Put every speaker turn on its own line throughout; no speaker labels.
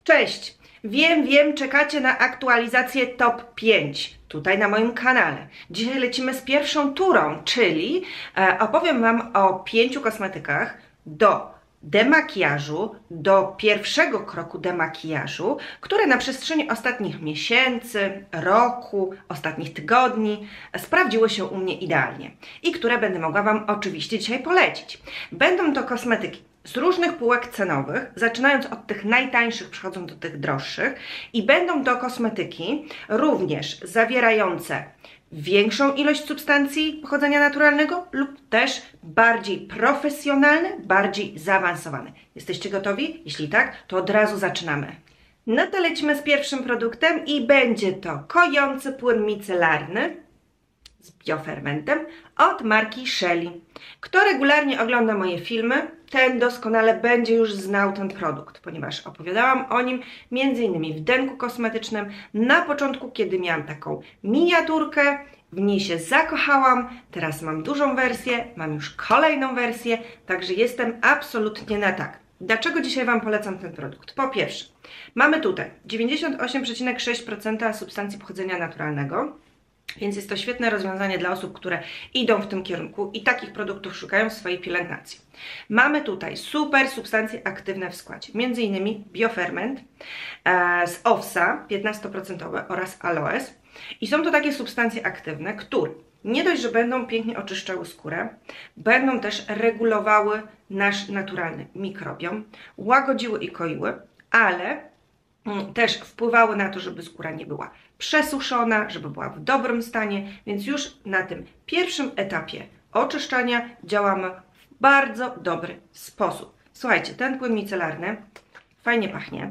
Cześć! Wiem, czekacie na aktualizację top 5 tutaj na moim kanale. Dzisiaj lecimy z pierwszą turą, czyli opowiem Wam o 5 kosmetykach do demakijażu, do pierwszego kroku demakijażu, które na przestrzeni ostatnich miesięcy, roku, ostatnich tygodni sprawdziły się u mnie idealnie i które będę mogła Wam oczywiście dzisiaj polecić. Będą to kosmetyki z różnych półek cenowych, zaczynając od tych najtańszych, przechodząc do tych droższych, i będą to kosmetyki również zawierające większą ilość substancji pochodzenia naturalnego lub też bardziej profesjonalne, bardziej zaawansowane. Jesteście gotowi? Jeśli tak, to od razu zaczynamy. No to lecimy z pierwszym produktem i będzie to kojący płyn micelarny z biofermentem od marki Shelly. Kto regularnie ogląda moje filmy, ten doskonale będzie już znał ten produkt, ponieważ opowiadałam o nim m.in. w denku kosmetycznym na początku, kiedy miałam taką miniaturkę, w niej się zakochałam, teraz mam dużą wersję, mam już kolejną wersję, także jestem absolutnie na tak. Dlaczego dzisiaj Wam polecam ten produkt? Po pierwsze, mamy tutaj 98,6% substancji pochodzenia naturalnego, więc jest to świetne rozwiązanie dla osób, które idą w tym kierunku i takich produktów szukają w swojej pielęgnacji. Mamy tutaj super substancje aktywne w składzie, m.in. bioferment z owsa 15% oraz aloes. I są to takie substancje aktywne, które nie dość, że będą pięknie oczyszczały skórę, będą też regulowały nasz naturalny mikrobiom, łagodziły i koiły, ale też wpływały na to, żeby skóra nie była przesuszona, żeby była w dobrym stanie, więc już na tym pierwszym etapie oczyszczania działamy w bardzo dobry sposób. Słuchajcie, ten płyn micelarny fajnie pachnie.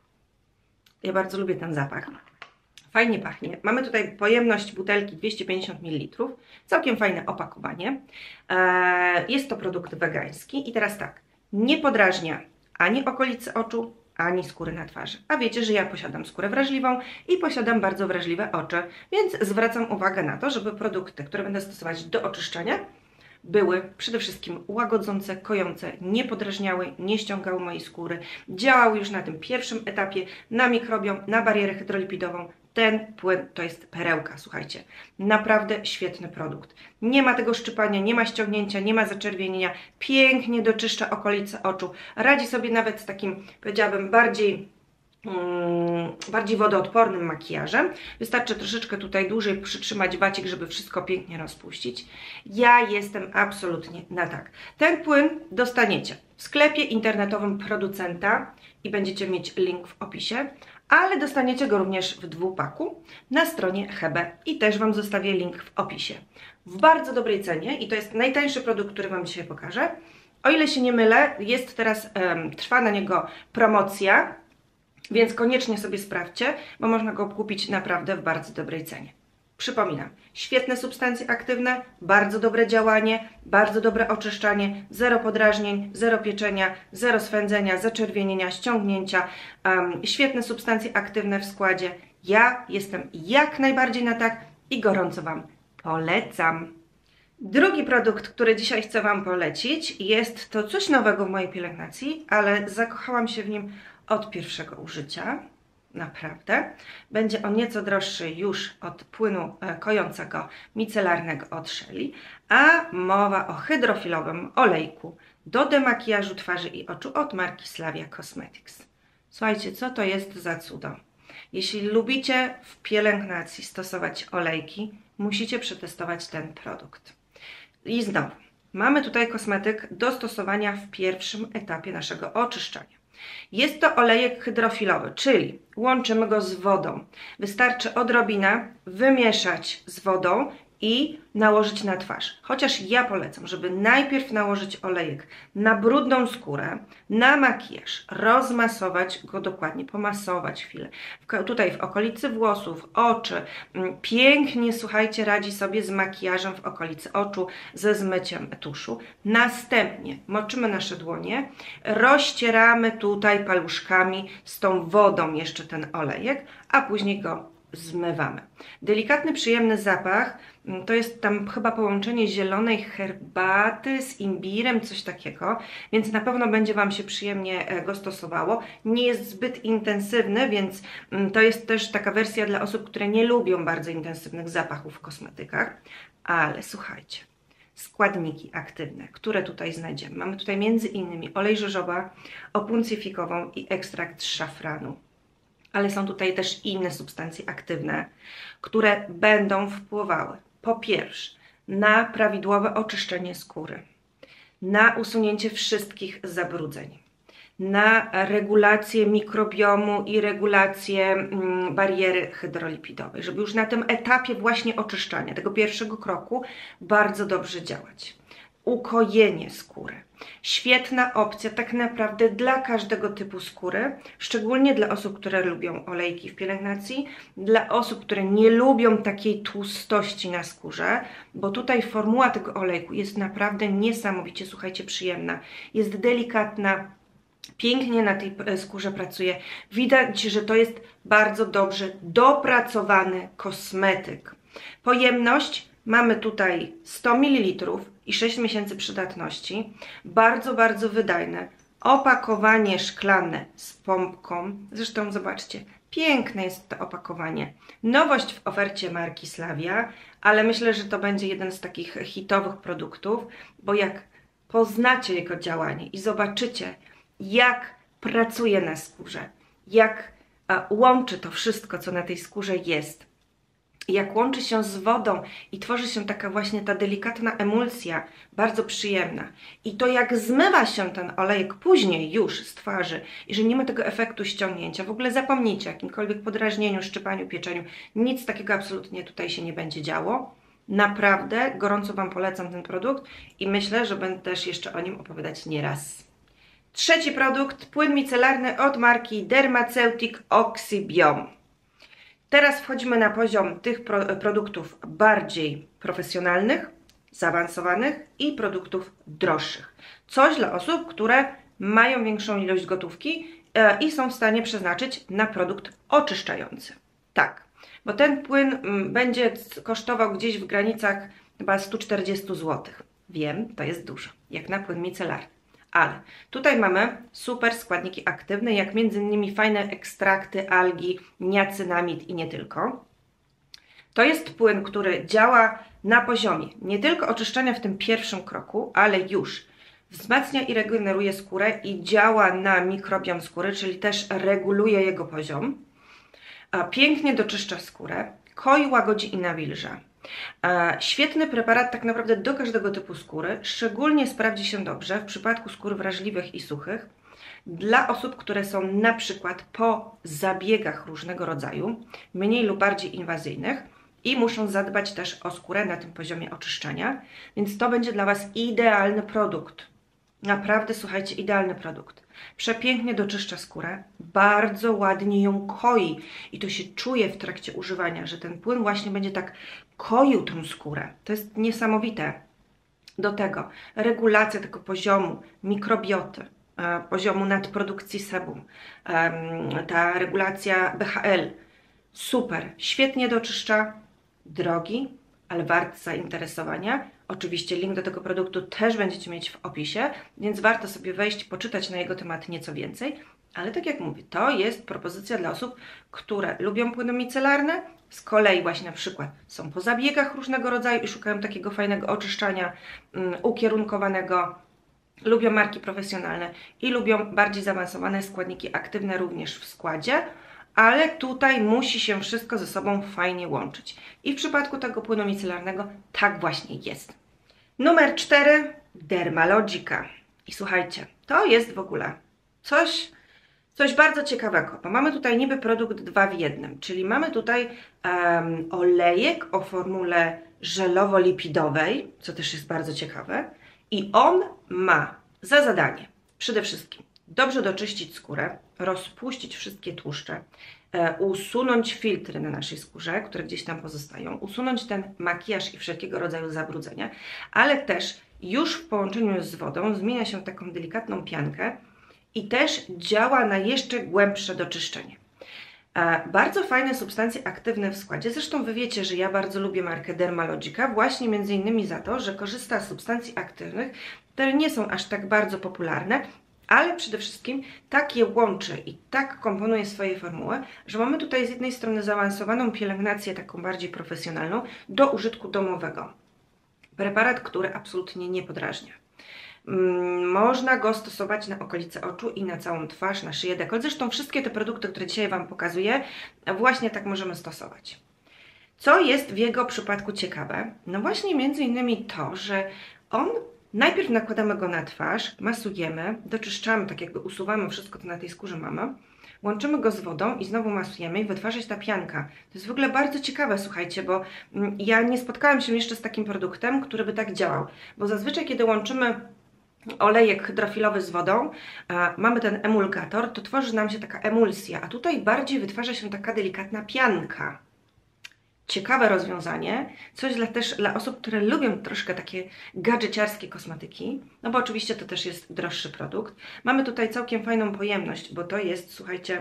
Ja bardzo lubię ten zapach. Fajnie pachnie. Mamy tutaj pojemność butelki 250 ml. Całkiem fajne opakowanie. Jest to produkt wegański i teraz tak, nie podrażnia ani okolicy oczu, ani skóry na twarzy. A wiecie, że ja posiadam skórę wrażliwą i posiadam bardzo wrażliwe oczy, więc zwracam uwagę na to, żeby produkty, które będę stosować do oczyszczania, były przede wszystkim łagodzące, kojące, nie podrażniały, nie ściągały mojej skóry, działały już na tym pierwszym etapie na mikrobiom, na barierę hydrolipidową. Ten płyn to jest perełka, słuchajcie, naprawdę świetny produkt. Nie ma tego szczypania, nie ma ściągnięcia, nie ma zaczerwienienia, pięknie doczyszcza okolice oczu, radzi sobie nawet z takim, powiedziałabym, bardziej wodoodpornym makijażem. Wystarczy troszeczkę tutaj dłużej przytrzymać wacik, żeby wszystko pięknie rozpuścić. Ja jestem absolutnie na tak. Ten płyn dostaniecie w sklepie internetowym producenta i będziecie mieć link w opisie, ale dostaniecie go również w dwupaku na stronie Hebe i też Wam zostawię link w opisie. W bardzo dobrej cenie i to jest najtańszy produkt, który Wam dzisiaj pokażę. O ile się nie mylę, jest teraz, trwa na niego promocja, więc koniecznie sobie sprawdźcie, bo można go kupić naprawdę w bardzo dobrej cenie. Przypominam, świetne substancje aktywne, bardzo dobre działanie, bardzo dobre oczyszczanie, zero podrażnień, zero pieczenia, zero swędzenia, zaczerwienienia, ściągnięcia, świetne substancje aktywne w składzie. Ja jestem jak najbardziej na tak i gorąco Wam polecam. Drugi produkt, który dzisiaj chcę Wam polecić, jest to coś nowego w mojej pielęgnacji, ale zakochałam się w nim od pierwszego użycia. Naprawdę. Będzie on nieco droższy już od płynu kojącego micelarnego od Shelly, a mowa o hydrofilowym olejku do demakijażu twarzy i oczu od marki Slavia Cosmetics. Słuchajcie, co to jest za cudo? Jeśli lubicie w pielęgnacji stosować olejki, musicie przetestować ten produkt. I znowu, mamy tutaj kosmetyk do stosowania w pierwszym etapie naszego oczyszczania. Jest to olejek hydrofilowy, czyli łączymy go z wodą. Wystarczy odrobinę wymieszać z wodą i nałożyć na twarz. Chociaż ja polecam, żeby najpierw nałożyć olejek na brudną skórę, na makijaż, rozmasować go dokładnie, pomasować chwilę. Tutaj w okolicy włosów, oczy, pięknie, słuchajcie, radzi sobie z makijażem w okolicy oczu, ze zmyciem tuszu. Następnie moczymy nasze dłonie, rozcieramy tutaj paluszkami z tą wodą jeszcze ten olejek, a później go zmywamy. Delikatny, przyjemny zapach, to jest tam chyba połączenie zielonej herbaty z imbirem, coś takiego, więc na pewno będzie Wam się przyjemnie go stosowało. Nie jest zbyt intensywny, więc to jest też taka wersja dla osób, które nie lubią bardzo intensywnych zapachów w kosmetykach. Ale słuchajcie, składniki aktywne, które tutaj znajdziemy. Mamy tutaj między innymi olej rzeżowa, opuncję fikową i ekstrakt z szafranu. Ale są tutaj też inne substancje aktywne, które będą wpływały po pierwsze na prawidłowe oczyszczenie skóry, na usunięcie wszystkich zabrudzeń, na regulację mikrobiomu i regulację bariery hydrolipidowej, żeby już na tym etapie właśnie oczyszczania, tego pierwszego kroku, bardzo dobrze działać. Ukojenie skóry. Świetna opcja tak naprawdę dla każdego typu skóry, szczególnie dla osób, które lubią olejki w pielęgnacji, dla osób, które nie lubią takiej tłustości na skórze, bo tutaj formuła tego olejku jest naprawdę niesamowicie, słuchajcie, przyjemna. Jest delikatna, pięknie na tej skórze pracuje. Widać, że to jest bardzo dobrze dopracowany kosmetyk. Pojemność mamy tutaj 100 ml i 6 miesięcy przydatności. Bardzo, bardzo wydajne. Opakowanie szklane z pompką. Zresztą zobaczcie, piękne jest to opakowanie. Nowość w ofercie marki Slavia, ale myślę, że to będzie jeden z takich hitowych produktów, bo jak poznacie jego działanie i zobaczycie, jak pracuje na skórze, jak łączy to wszystko, co na tej skórze jest, jak łączy się z wodą i tworzy się taka właśnie ta delikatna emulsja, bardzo przyjemna. I to jak zmywa się ten olejek później już z twarzy i że nie ma tego efektu ściągnięcia, w ogóle zapomnijcie o jakimkolwiek podrażnieniu, szczypaniu, pieczeniu, nic takiego absolutnie tutaj się nie będzie działo. Naprawdę gorąco Wam polecam ten produkt i myślę, że będę też jeszcze o nim opowiadać nieraz. Trzeci produkt, płyn micelarny od marki Dermaceutic Oxybiome. Teraz wchodzimy na poziom tych produktów bardziej profesjonalnych, zaawansowanych i produktów droższych. Coś dla osób, które mają większą ilość gotówki i są w stanie przeznaczyć na produkt oczyszczający. Tak, bo ten płyn będzie kosztował gdzieś w granicach chyba 140 zł. Wiem, to jest dużo, jak na płyn micelarny. Ale tutaj mamy super składniki aktywne, jak m.in. fajne ekstrakty algi, niacynamid i nie tylko. To jest płyn, który działa na poziomie nie tylko oczyszczania w tym pierwszym kroku, ale już wzmacnia i regeneruje skórę i działa na mikrobiom skóry, czyli też reguluje jego poziom. Pięknie doczyszcza skórę, koi, łagodzi i nawilża. Świetny preparat tak naprawdę do każdego typu skóry, szczególnie sprawdzi się dobrze w przypadku skór wrażliwych i suchych, dla osób, które są na przykład po zabiegach różnego rodzaju, mniej lub bardziej inwazyjnych i muszą zadbać też o skórę na tym poziomie oczyszczania, więc to będzie dla Was idealny produkt. Naprawdę, słuchajcie, idealny produkt. Przepięknie doczyszcza skórę, bardzo ładnie ją koi i to się czuje w trakcie używania, że ten płyn właśnie będzie tak koił tą skórę. To jest niesamowite. Do tego regulacja tego poziomu mikrobioty, poziomu nadprodukcji sebum, ta regulacja BHL. Super, świetnie doczyszcza, drogi, ale wart zainteresowania. Oczywiście link do tego produktu też będziecie mieć w opisie, więc warto sobie wejść, poczytać na jego temat nieco więcej. Ale tak jak mówię, to jest propozycja dla osób, które lubią płyny micelarne, z kolei właśnie na przykład są po zabiegach różnego rodzaju i szukają takiego fajnego oczyszczania ukierunkowanego, lubią marki profesjonalne i lubią bardziej zaawansowane składniki aktywne również w składzie, ale tutaj musi się wszystko ze sobą fajnie łączyć. I w przypadku tego płynu micelarnego tak właśnie jest. Numer 4. Dermalogica. I słuchajcie, to jest w ogóle coś bardzo ciekawego, bo mamy tutaj niby produkt 2 w 1, czyli mamy tutaj olejek o formule żelowo-lipidowej, co też jest bardzo ciekawe, i on ma za zadanie przede wszystkim dobrze doczyścić skórę, rozpuścić wszystkie tłuszcze, usunąć filtry na naszej skórze, które gdzieś tam pozostają, usunąć ten makijaż i wszelkiego rodzaju zabrudzenia, ale też już w połączeniu z wodą zmienia się w taką delikatną piankę i też działa na jeszcze głębsze doczyszczenie. Bardzo fajne substancje aktywne w składzie. Zresztą Wy wiecie, że ja bardzo lubię markę Dermalogica, właśnie między innymi za to, że korzysta z substancji aktywnych, które nie są aż tak bardzo popularne, ale przede wszystkim tak je łączy i tak komponuje swoje formuły, że mamy tutaj z jednej strony zaawansowaną pielęgnację, taką bardziej profesjonalną, do użytku domowego. Preparat, który absolutnie nie podrażnia. Można go stosować na okolice oczu i na całą twarz, na szyję, dekolt. Zresztą wszystkie te produkty, które dzisiaj Wam pokazuję, właśnie tak możemy stosować. Co jest w jego przypadku ciekawe? No właśnie między innymi to, że on najpierw nakładamy go na twarz, masujemy, doczyszczamy, tak jakby usuwamy wszystko, co na tej skórze mamy, łączymy go z wodą i znowu masujemy i wytwarza się ta pianka. To jest w ogóle bardzo ciekawe, słuchajcie, bo ja nie spotkałam się jeszcze z takim produktem, który by tak działał, bo zazwyczaj kiedy łączymy olejek hydrofilowy z wodą, mamy ten emulgator, to tworzy nam się taka emulsja, a tutaj bardziej wytwarza się taka delikatna pianka. Ciekawe rozwiązanie, coś też dla osób, które lubią troszkę takie gadżeciarskie kosmetyki, no bo oczywiście to też jest droższy produkt. Mamy tutaj całkiem fajną pojemność, bo to jest, słuchajcie,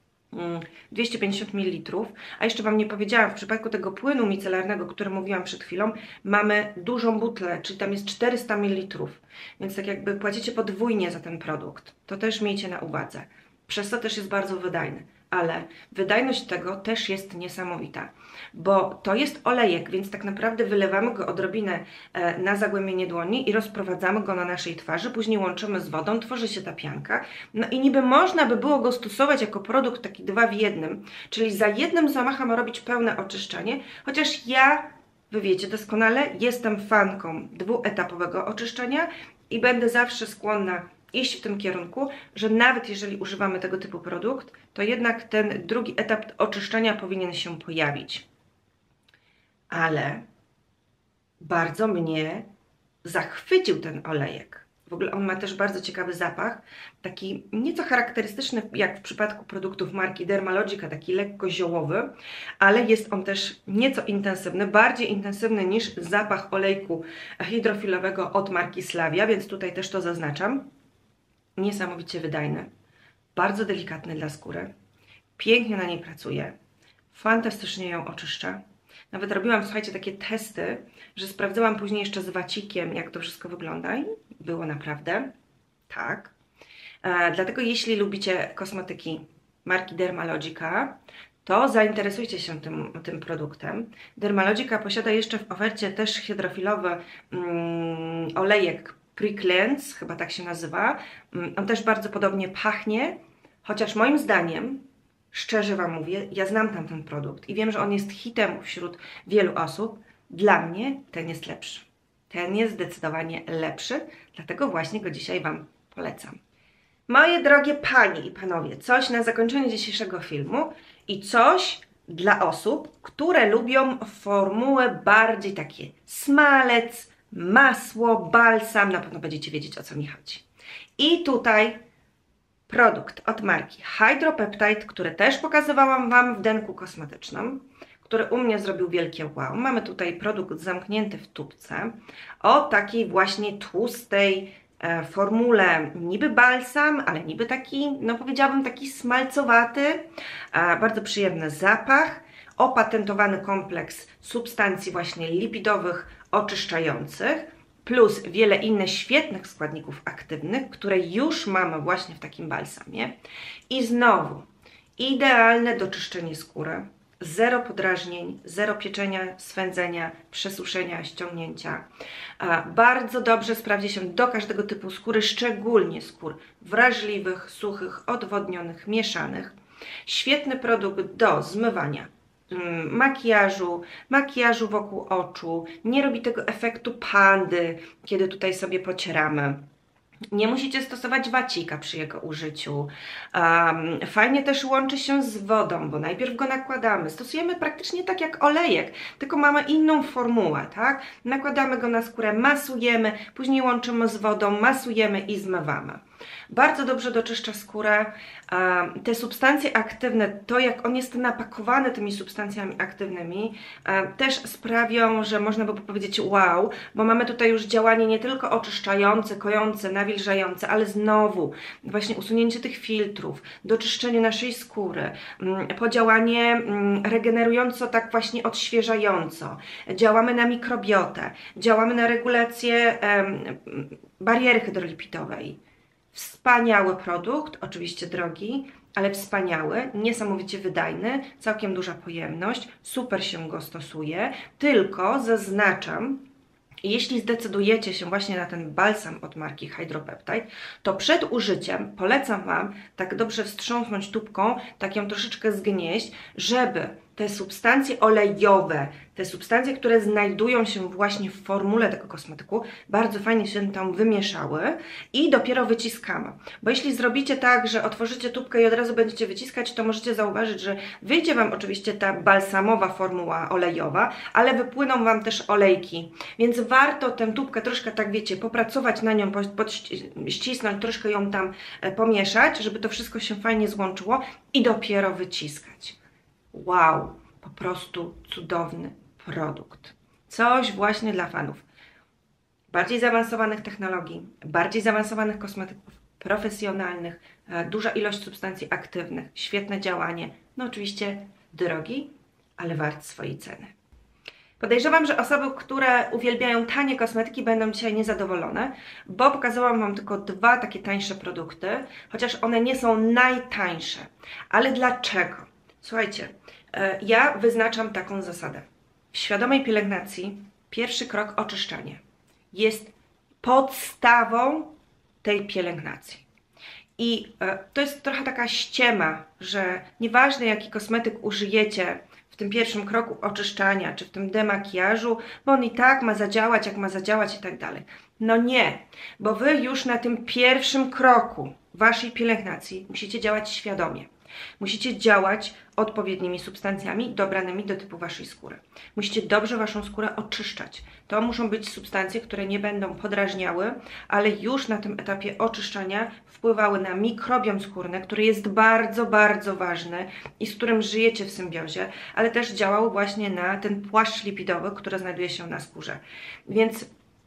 250 ml, a jeszcze Wam nie powiedziałam, w przypadku tego płynu micelarnego, o którym mówiłam przed chwilą, mamy dużą butlę, czyli tam jest 400 ml, więc tak jakby płacicie podwójnie za ten produkt. To też miejcie na uwadze. Przez to też jest bardzo wydajny, ale wydajność tego też jest niesamowita, bo to jest olejek, więc tak naprawdę wylewamy go odrobinę na zagłębienie dłoni i rozprowadzamy go na naszej twarzy, później łączymy z wodą, tworzy się ta pianka, no i niby można by było go stosować jako produkt taki 2 w 1, czyli za jednym zamachem robić pełne oczyszczenie, chociaż ja, Wy wiecie doskonale, jestem fanką dwuetapowego oczyszczenia i będę zawsze skłonna iść w tym kierunku, że nawet jeżeli używamy tego typu produkt, to jednak ten drugi etap oczyszczenia powinien się pojawić. Ale bardzo mnie zachwycił ten olejek. W ogóle on ma też bardzo ciekawy zapach, taki nieco charakterystyczny jak w przypadku produktów marki Dermalogica, taki lekko ziołowy, ale jest on też nieco intensywny, bardziej intensywny niż zapach olejku hydrofilowego od marki Slavia, więc tutaj też to zaznaczam. Niesamowicie wydajny, bardzo delikatny dla skóry, pięknie na niej pracuje, fantastycznie ją oczyszcza. Nawet robiłam, słuchajcie, takie testy, że sprawdzałam później jeszcze z wacikiem, jak to wszystko wygląda i było naprawdę tak. Dlatego jeśli lubicie kosmetyki marki Dermalogica, to zainteresujcie się tym produktem. Dermalogica posiada jeszcze w ofercie też hydrofilowy olejek Pre-Cleanse, chyba tak się nazywa. On też bardzo podobnie pachnie, chociaż moim zdaniem, szczerze Wam mówię, ja znam tamten produkt i wiem, że on jest hitem wśród wielu osób. Dla mnie ten jest lepszy. Ten jest zdecydowanie lepszy, dlatego właśnie go dzisiaj Wam polecam. Moje drogie Panie i Panowie, coś na zakończenie dzisiejszego filmu i coś dla osób, które lubią formułę bardziej takie smalec, masło, balsam, na pewno będziecie wiedzieć, o co mi chodzi. I tutaj produkt od marki Hydropeptide, który też pokazywałam Wam w denku kosmetycznym, który u mnie zrobił wielkie wow. Mamy tutaj produkt zamknięty w tubce o takiej właśnie tłustej formule, niby balsam, ale niby taki, no powiedziałabym, taki smalcowaty, bardzo przyjemny zapach, opatentowany kompleks substancji właśnie lipidowych, oczyszczających, plus wiele innych świetnych składników aktywnych, które już mamy właśnie w takim balsamie. I znowu, idealne do czyszczenia skóry, zero podrażnień, zero pieczenia, swędzenia, przesuszenia, ściągnięcia. Bardzo dobrze sprawdzi się do każdego typu skóry, szczególnie skór wrażliwych, suchych, odwodnionych, mieszanych. Świetny produkt do zmywania makijażu wokół oczu, nie robi tego efektu pandy, kiedy tutaj sobie pocieramy. Nie musicie stosować wacika przy jego użyciu. Fajnie też łączy się z wodą, bo najpierw go nakładamy. Stosujemy praktycznie tak jak olejek, tylko mamy inną formułę, tak? Nakładamy go na skórę, masujemy, później łączymy z wodą, masujemy i zmywamy. Bardzo dobrze doczyszcza skórę. Te substancje aktywne, to jak on jest napakowany tymi substancjami aktywnymi, też sprawią, że można by powiedzieć wow, bo mamy tutaj już działanie nie tylko oczyszczające, kojące, nawilżające, ale znowu właśnie usunięcie tych filtrów, doczyszczenie naszej skóry, podziałanie regenerująco, tak właśnie odświeżająco. Działamy na mikrobiotę, działamy na regulację bariery hydrolipidowej. Wspaniały produkt, oczywiście drogi, ale wspaniały, niesamowicie wydajny, całkiem duża pojemność, super się go stosuje, tylko zaznaczam, jeśli zdecydujecie się właśnie na ten balsam od marki Hydropeptide, to przed użyciem polecam Wam tak dobrze wstrząsnąć tubką, tak ją troszeczkę zgnieść, żeby te substancje olejowe, te substancje, które znajdują się właśnie w formule tego kosmetyku, bardzo fajnie się tam wymieszały i dopiero wyciskamy. Bo jeśli zrobicie tak, że otworzycie tubkę i od razu będziecie wyciskać, to możecie zauważyć, że wyjdzie Wam oczywiście ta balsamowa formuła olejowa, ale wypłyną Wam też olejki. Więc warto tę tubkę troszkę, tak wiecie, popracować na nią, ścisnąć, troszkę ją tam pomieszać, żeby to wszystko się fajnie złączyło i dopiero wyciskać. Wow, po prostu cudowny produkt. Coś właśnie dla fanów bardziej zaawansowanych technologii, bardziej zaawansowanych kosmetyków, profesjonalnych, duża ilość substancji aktywnych, świetne działanie, no oczywiście drogi, ale wart swojej ceny. Podejrzewam, że osoby, które uwielbiają tanie kosmetyki, będą dzisiaj niezadowolone, bo pokazałam Wam tylko dwa takie tańsze produkty, chociaż one nie są najtańsze. Ale dlaczego? Słuchajcie, ja wyznaczam taką zasadę. W świadomej pielęgnacji pierwszy krok oczyszczanie jest podstawą tej pielęgnacji. I to jest trochę taka ściema, że nieważne jaki kosmetyk użyjecie w tym pierwszym kroku oczyszczania, czy w tym demakijażu, bo on i tak ma zadziałać, jak ma zadziałać i tak dalej. No nie, bo Wy już na tym pierwszym kroku Waszej pielęgnacji musicie działać świadomie. Musicie działać odpowiednimi substancjami dobranymi do typu Waszej skóry. Musicie dobrze Waszą skórę oczyszczać. To muszą być substancje, które nie będą podrażniały, ale już na tym etapie oczyszczania wpływały na mikrobiom skórny, który jest bardzo, bardzo ważny i z którym żyjecie w symbiozie, ale też działały właśnie na ten płaszcz lipidowy, który znajduje się na skórze. Więc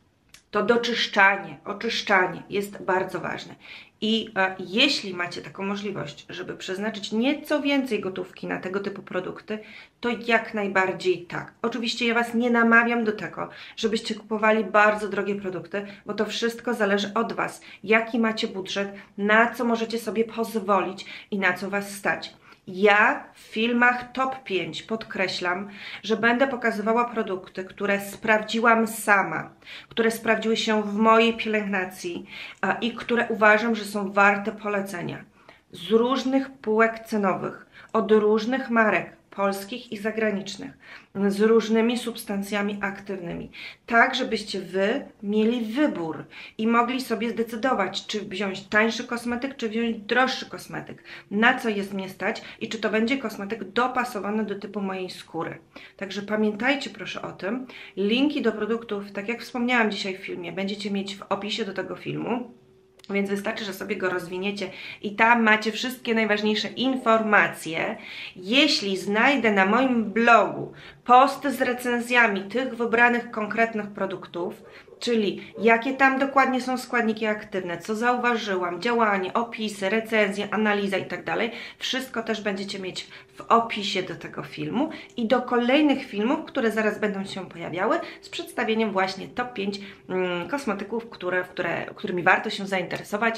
to doczyszczanie, oczyszczanie jest bardzo ważne. I jeśli macie taką możliwość, żeby przeznaczyć nieco więcej gotówki na tego typu produkty, to jak najbardziej tak. Oczywiście ja Was nie namawiam do tego, żebyście kupowali bardzo drogie produkty, bo to wszystko zależy od Was. Jaki macie budżet, na co możecie sobie pozwolić i na co Was stać. Ja w filmach top 5 podkreślam, że będę pokazywała produkty, które sprawdziłam sama, które sprawdziły się w mojej pielęgnacji i które uważam, że są warte polecenia. Z różnych półek cenowych, od różnych marek, polskich i zagranicznych, z różnymi substancjami aktywnymi, tak żebyście Wy mieli wybór i mogli sobie zdecydować, czy wziąć tańszy kosmetyk, czy wziąć droższy kosmetyk, na co jest mnie stać i czy to będzie kosmetyk dopasowany do typu mojej skóry. Także pamiętajcie proszę o tym. Linki do produktów, tak jak wspomniałam dzisiaj w filmie, będziecie mieć w opisie do tego filmu. Więc wystarczy, że sobie go rozwiniecie i tam macie wszystkie najważniejsze informacje. Jeśli znajdę na moim blogu posty z recenzjami tych wybranych konkretnych produktów, czyli jakie tam dokładnie są składniki aktywne, co zauważyłam, działanie, opisy, recenzje, analiza i tak dalej, wszystko też będziecie mieć w opisie do tego filmu i do kolejnych filmów, które zaraz będą się pojawiały z przedstawieniem właśnie top 5 kosmetyków, którymi warto się zainteresować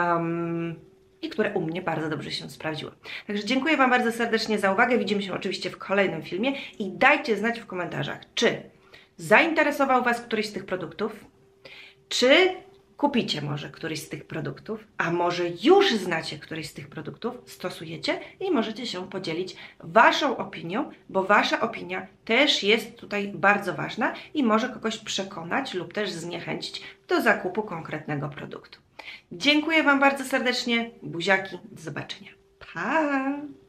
i które u mnie bardzo dobrze się sprawdziły. Także dziękuję Wam bardzo serdecznie za uwagę. Widzimy się oczywiście w kolejnym filmie i dajcie znać w komentarzach, czy zainteresował Was któryś z tych produktów, czy kupicie może któryś z tych produktów, a może już znacie któryś z tych produktów, stosujecie i możecie się podzielić Waszą opinią, bo Wasza opinia też jest tutaj bardzo ważna i może kogoś przekonać lub też zniechęcić do zakupu konkretnego produktu. Dziękuję Wam bardzo serdecznie, buziaki, do zobaczenia. Pa!